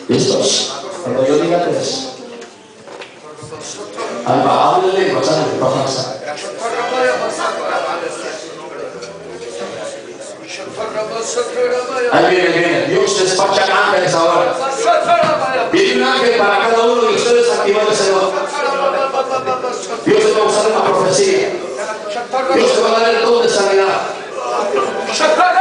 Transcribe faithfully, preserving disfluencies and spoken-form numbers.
¿Listos? Cuando yo diga tres. Háblele, pasando, pasando. Ahí viene, viene. Dios despacha ángeles ahora. Viene un ángel para cada uno de ustedes activando ese don. Dios te va a usar una profecía. Dios te va a dar el don de sanidad.